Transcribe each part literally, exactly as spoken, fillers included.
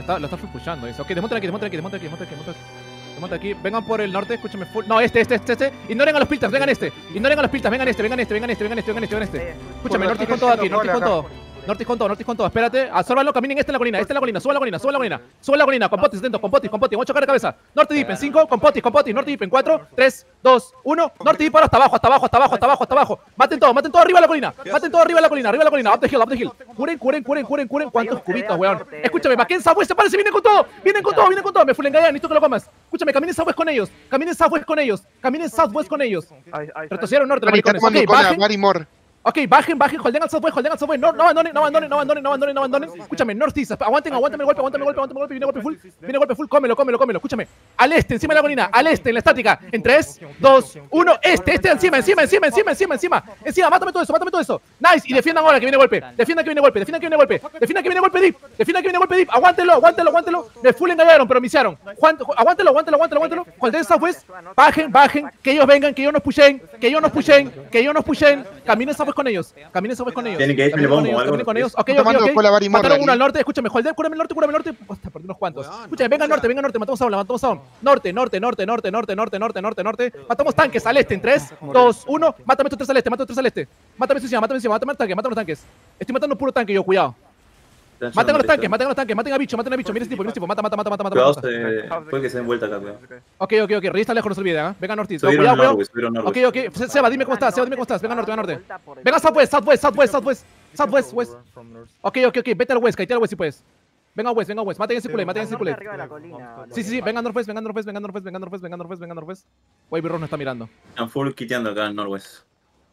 Lo está, lo está full pushando, dice. Ok, desmonta aquí, desmonta aquí, desmonta aquí, desmonta aquí, desmonta aquí. Desmonta aquí. Vengan por el norte, escúchame full. No, este, este, este, este. Ignoren a los piltas, vengan este. Ignoren a los piltas, vengan este, vengan este, vengan este, vengan este, vengan este, vengan este. Escúchame, norte con todo aquí, norte con todo. Norte con todo, norte con todo, espérate, absórbalo, caminen este en la colina, este en la colina, sube la colina, sube la colina, sube la colina, con potis, atentos, con potis, con potis, ocho cara de cabeza, norte deep en cinco, con potis, con potis, norte deep en cuatro, tres, dos, uno, norte deep ahora hasta abajo, hasta abajo, hasta abajo, hasta abajo, hasta abajo, maten todo, maten todo arriba de la colina, maten todo arriba de la colina, arriba de la colina, up the hill, up the hill, curen, curen, curen, curen, curen, cuántos cubitos, weón, escúchame, Bakken Southwest, se parece, vienen con todo, vienen con todo, vienen con todo, me fulen gallan, necesito que lo comas, escúchame, caminen Southwest con ellos, caminen Southwest con ellos, caminen Southwest con ellos, retrocedieron norte, los maricones, ok, bajen. Ok, bajen, bajen, holden al Southwest, holden al Southwest, no, no abandonen, no abandonen, no abandonen, no abandonen, no abandonen. Escúchame, Northeast, aguanten, aguanten el golpe, aguanten el golpe, aguanten el golpe, viene golpe full, viene golpe full, cómelo, cómelo, cómelo, escúchame. Al este, encima de la colina, al este, en la estática, en tres, dos, uno, este, este, encima, encima, encima, encima, encima, encima, encima, mátame todo eso, mátame todo eso. Nice, y defiendan ahora que viene golpe, defiendan que viene golpe, defiendan que viene golpe, defiendan que viene golpe deep, defiendan que viene golpe deep, aguántelo, aguántelo, aguántelo. Me full engañaron, pero me hicieron. Aguántelo, aguántelo, aguántelo, aguántelo. Holden Southwest, bajen, bajen, que ellos vengan, que ellos nos pushen, que ellos nos pushen, que ellos nos pushen. Caminen Southwest con ellos, caminen Southwest con ellos. Tienen que ir con ellos, caminen con ellos. Ok, ok, ok. Mataron uno al norte, escúchame, Holden, cúrame el norte, cúrame el norte. Hasta perdí unos cuantos. Escúchame, venga al norte, venga al norte, matamos a uno, matamos a uno. Norte, norte, norte, norte, norte, norte, norte, norte, norte. Matamos tanques al este en tres, dos, uno. Mátame estos tres al este, mátame estos tres al este. Mátame estos encima, mátame encima, mátame los tanques, mátame los tanques. Estoy matando puro tanque yo, cuidado. Maten a los tanques, maten a los tanques, maten a bicho, maten a bicho. Mira este tipo, mira este tipo, mata, mata, mata, mata, mata. Cuidado, puede que se den vuelta acá, cuidado. Ok, ok, ok, revista lejos, no se olvide, ¿eh? Venga norte, cuidado, cuidado. Ok, ok, Seba, dime cómo estás, Seba, dime cómo estás. Venga norte, venga norte. Venga Southwest, Southwest, Southwest, Southwest. Southwest, West. Ok, ok, ok, vete al West, caíte al West si puedes. Venga West, venga West, maten ese culé, maten ese culé. Sí, sí, sí, venga Northwest, venga Northwest, venga Northwest, venga Northwest, venga Northwest, venga Northwest. Wavy Ross no está mirando. Están full quiteando acá en Northwest.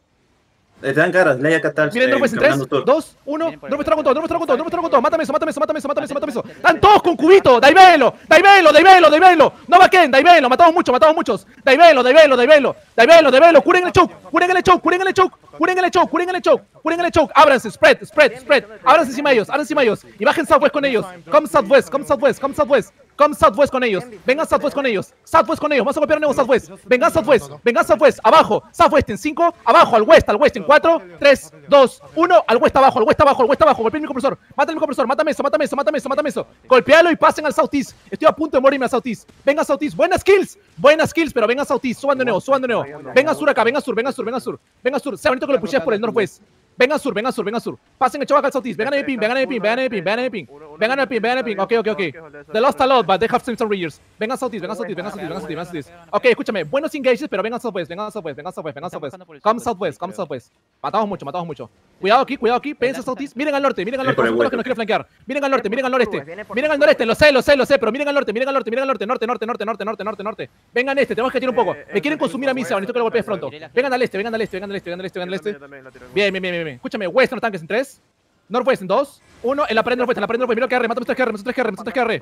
Te dan caras, ley acá tal. Miren, Northwest en tres, dos, uno. Northwest trago con todo, Northwest trago con todo, Northwest trago con todo. Mátame eso, mátame eso, mátame eso, mátame eso, mátame eso. Están todos con cubito. Daivelo, Daivelo, Daivelo, Daivelo. No Bakken, Daivelo, matamos muchos, matamos muchos. Daivelo, Daivelo, Daivelo, Daivelo, Daivelo. Curen el choke, curen el choke, curen el choke, curen el choke, curen el choke, curen el choke. Ábranse, spread, spread, spread. Ábranse encima de ellos, ábranse encima de ellos. Y bajen Southwest con ellos. Come Southwest, come Southwest, come Southwest. Come Southwest con ellos, vengan Southwest con ellos, Southwest con ellos, vamos a golpear nuevo Southwest, vengan Southwest, vengan Southwest, abajo, Southwest en cinco, abajo, al West, al West en cuatro, tres, dos, uno, al West abajo, al West abajo, al West abajo, golpea el micropresor, mata el micropresor, mátame eso, mátame eso, mátame eso, mátame eso, golpealo y pasen al Southeast, estoy a punto de morirme al Southeast, venga Southeast, buenas kills, buenas kills, pero venga Southeast, suban de nuevo, suban de nuevo, venga sur acá, venga sur, venga sur, venga sur, venga sur, sea bonito que lo pushes por el Northwest. Vengan sur, vengan sur, vengan sur. Pasen el choque al Southeast. Vengan a ping, vengan a ping, vengan a ping, vengan a ping. Vengan a ping, vengan a ping. Ok, ok, ok. They lost a lot, but they have some readers. Vengan Southeast, vengan Southeast, vengan Southeast, vengan Southeast, vengan Southeast. Ok, escúchame. Buenos engages, pero vengan Southwest, vengan Southwest, vengan Southwest, vengan Southwest. Come Southwest, come Southwest. Matamos mucho, matamos mucho. Cuidado aquí, cuidado aquí. Péguense Southeast. Miren al norte, miren al norte. Son los que nos quieren flanquear. Miren al norte, miren al noreste. Miren al noreste, lo sé, lo sé, lo sé, pero miren al norte, miren al norte, miren al norte, norte, norte, norte, norte, norte, norte, norte. Vengan este, tenemos que tirar un poco. Me quieren consumir a mí, Seba, necesito que lo golpees pronto. Vengan al este, vengan al este, vengan al este, vengan al este, vengan al este. Bien, bien, bien, bien. Escúchame, West no tanques en tres, Northwest en dos, uno, en la pared Northwest, en la pared Northwest, mira que arre, mata tres que arre, mata tres que arre, mata tres que arre.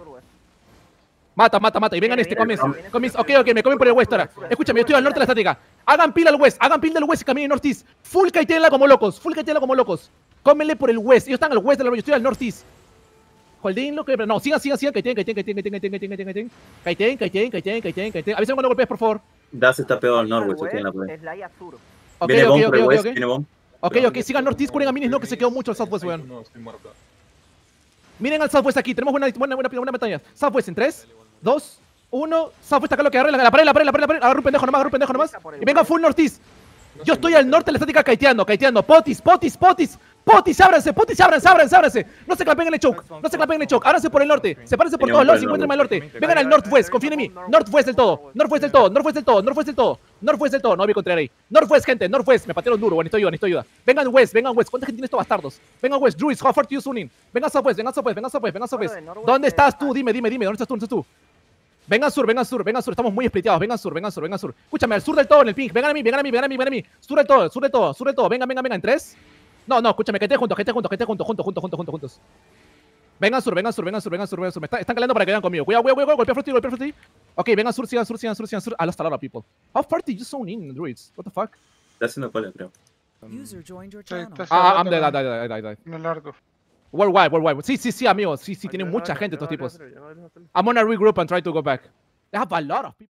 Mata, mata, mata, y vengan este, comienza, comienza, ok, ok, me comen por el West ahora. Escúchame, yo estoy al norte de la estática. Hagan pila al West, hagan pila del West y caminen Northeast. Full kaitenla como locos, full kaitenla como locos. Cómenle por el West, ellos están al West de la yo estoy al Northeast. Holding lo que... No, sigan, sigan, sigan, kaiten, kaiten, kaiten, kaiten, kaiten, kaiten, kaiten, kaiten, kaiten, kaiten, kaiten, kaiten. Avísame cuando golpees, por favor. Das está pegado al Northwest aquí en la playa. Ok, Viene ok, bomb ok, por el ok, West, ok. viene bomb. Ok, ok, sigan Northeast, curen a Minis, no, que se quedó mucho el Southwest, weón. Miren al Southwest aquí, tenemos buena, buena, buena, buena batalla. Southwest en tres, dos, uno. Southwest acá lo que agarre, la pared, la pared, la pared, la pared. Agarra un pendejo nomás, agarra un pendejo nomás. Y venga full Northeast. Yo estoy al norte de la estática kaiteando, kaiteando. Potis, potis, potis. Potis, ábranse, potis, ábranse, ábranse, ábranse. No se clapen en el choke, no se clapen en el choke. Ábranse por el norte, sepárense por todos lados y encuentren al norte. Vengan al Northwest, confíen en mí. Northwest del todo, Northwest del todo, Northwest del todo, Northwest del todo. Northwest del todo, no voy a encontrar ahí. Northwest, gente, Northwest. Me patearon duro, necesito ayuda, necesito ayuda. Vengan West, vengan West. ¿Cuánta gente tiene estos bastardos? Vengan West, Druids, how far to you Sunin. Vengan Southwest, vengan Southwest, vengan Southwest, vengan Southwest. ¿Dónde estás tú? Dime, dime, dime, ¿dónde estás tú? ¿Dónde estás tú? Vengan sur, vengan sur, vengan sur, estamos muy spliteados, vengan sur, vengan sur, vengan sur. Escúchame, al sur del todo en el ping, vengan a mí, vengan a mí, vengan a mí, vengan a mí. Sur del todo, sur del todo, sur del todo, vengan, vengan, vengan, en tres. No, no, escúchame, que estén juntos, que estén juntos, que estén juntos, juntos, juntos, juntos, juntos, juntos. Vengan sur, vengan sur, vengan sur, vengan sur, vengan sur. Me está, están calando para que vengan conmigo. Cuidado, cuidado, cuidado, golpea frente, golpea frente. Ok, vengan sur, sigan sur, sigan sur, sigan sur. I lost a lot of people. How far did you zone in, Druids? What the fuck? Está haciendo cola, creo. Ah, I'm dead, I died, I died, I died. No largo. Worldwide, worldwide. Sí, sí, sí, amigos. Sí, sí, tienen mucha gente estos tipos. I'm gonna regroup and try to go back. They have a lot of people.